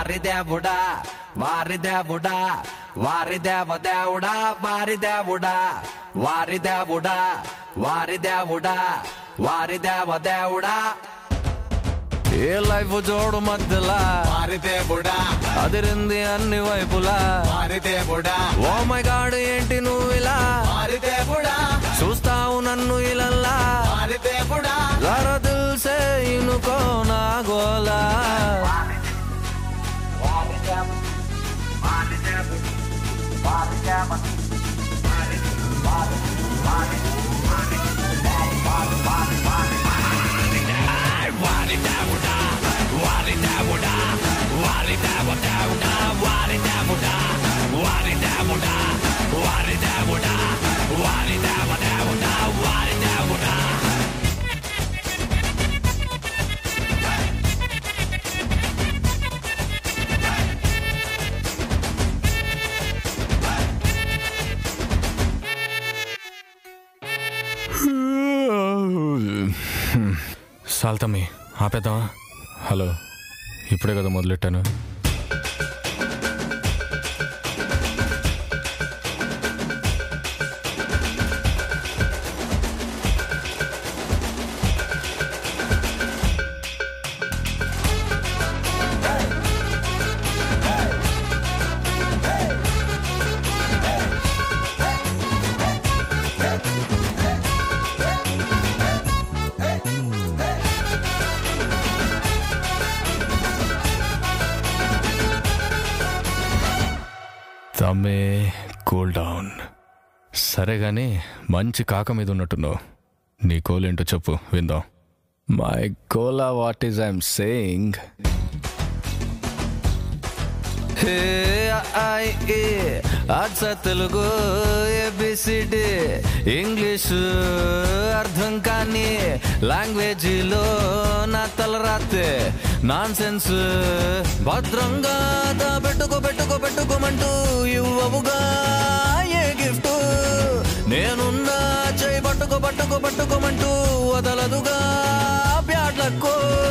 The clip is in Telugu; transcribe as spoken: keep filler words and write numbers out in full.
వారి దేవుడా వారి దేవుడా వారి దేవ దేవుడా వారి దేవుడా వారి దేవుడా వారి దేవుడా వారి దేవ దేవుడా ఏ లైఫ్ జోడు మధ్యలా వారి దేవుడా అదిరింది అన్ని వైపులా వారి దేవుడా ఓ మై గాడ్ ఏంటి నువ్వు ఇలా వారి దేవుడా చూస్తావు నన్ను ఇలల్లా వారి దేవుడా జరా దిల్ సే ఇనుకో నా గోలా సాల్తమ్మి ఆపేద్దామా? హలో, ఇప్పుడే కదా మొదలెట్టాను. తమ్మే కూల్ డౌన్. సరే గాని మంచి కాక మీద ఉన్నట్టున్నావు. నీ కోల్ ఏంటో చెప్పు విందాం. My cola what is I'm saying. Hey I ఏ అచ్చ తెలుగు ఏబిసిడి ఇంగ్లీషు అర్థం కాని లాంగ్వేజీలో నా తలరాతే నాన్ సెన్స్ భద్రంగా పెట్టుకో పెట్టుకో పెట్టుకోమంటూ ఇవ్వవుగా ఏ గిఫ్ట్. నేనున్నా చేయి పట్టుకో పట్టుకో పట్టుకోమంటూ వదలదుగా బ్యాడ్ లక్.